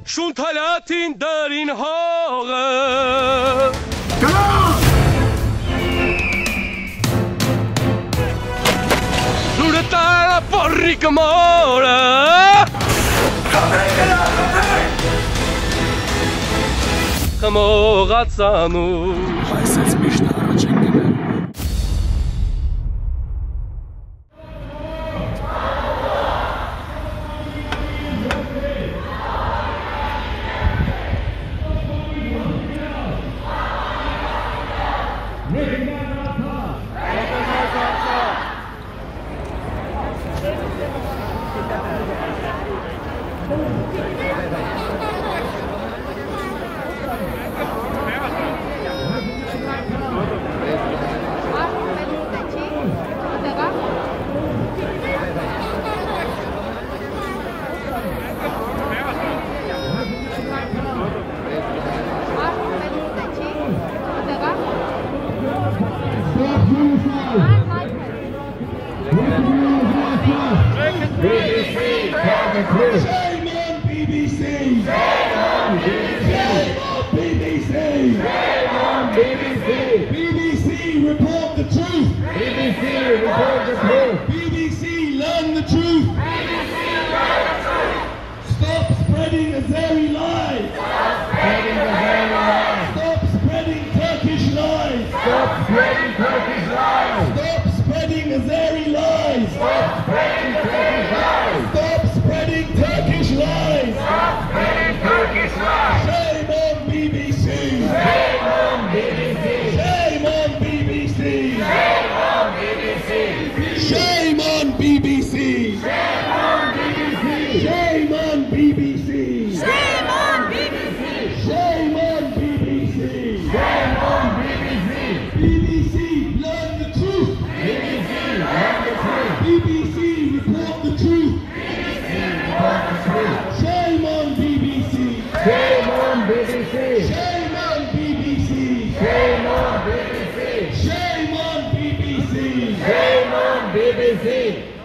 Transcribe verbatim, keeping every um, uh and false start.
شون تلاتین در این حاقه Lureta porri camora Kamo gatsanu Хайсац мишна араченгена B B C, shame on B B C, shame on B B C, shame on B B C, B B C, report the truth, B B C, report the truth, B B C, learn the truth, B B C, learn the truth, stop spreading Azeri lies, stop spreading Azeri lies, stop spreading Turkish lies, stop spreading Turkish lies, stop spreading Azeri lies, stop spreading Turkish lies, stop spreading Turkish lies, stop spreading Turkish lies, shame on B B C, shame on B B C, shame on B B C, shame on B B C, shame on B B C, shame on B B C, shame on B B C, shame on B B C, shame on B B C, shame on B B C, B B C, learn the truth, B B C, learn the truth, B B C, report the truth, B B C, report the truth, shame on B B C, shame on B B C, shame on B B C, shame on B B C, shame on B B C, shame on B B C.